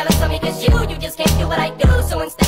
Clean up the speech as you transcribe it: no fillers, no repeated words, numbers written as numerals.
jealous of me, cause you just can't do what I do. So instead